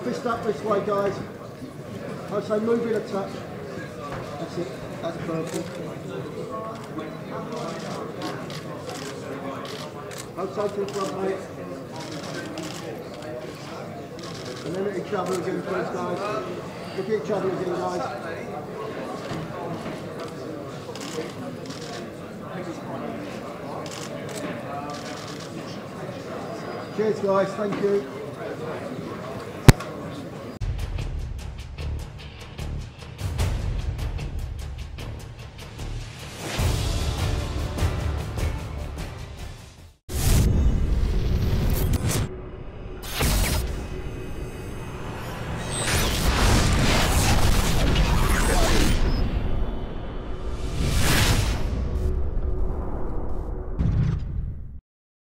fist up this way, guys. I say move in a touch. That's it. That's perfect. Outside to the front, mate. And then at each other again, please, guys. Look at each other again, guys. Cheers, guys. Thank you.